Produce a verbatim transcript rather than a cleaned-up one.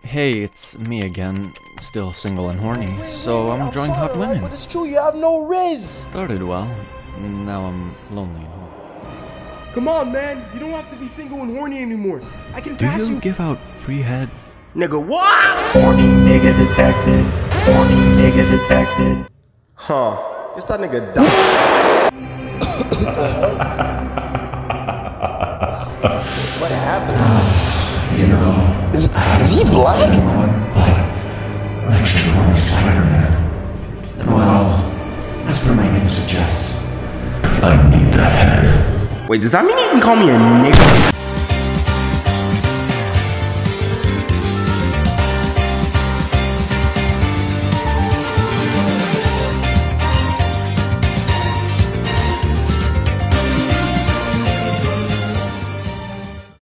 Hey, it's me again, still single and horny, so I'm enjoying hot women. But it's true, you have no riz. Started well, now I'm lonely and home. Come on, man, you don't have to be single and horny anymore. I can Do pass you you. give out free head? Nigga, what? Horny nigga detected. Horny nigga detected. Huh? Guess that nigga died. What happened? You know, Is, is he black? but an extra horny spiderman. And well, as per my name suggests, I need the head. Wait, does that mean you can call me a nigga?